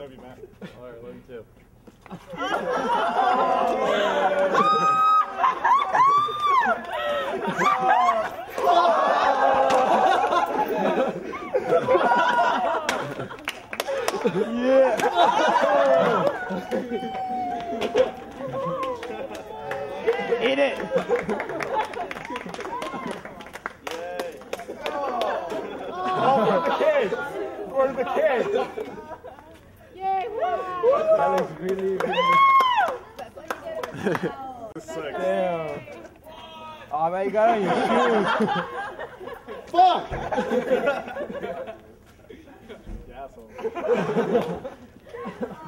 love you, Matt. All right, love you too. Yeah. Eat it. Oh, for the kids. For the kids. Yay! That looks really good. Sick. Damn. Oh, man, you got on your shoes. Fuck! You asshole.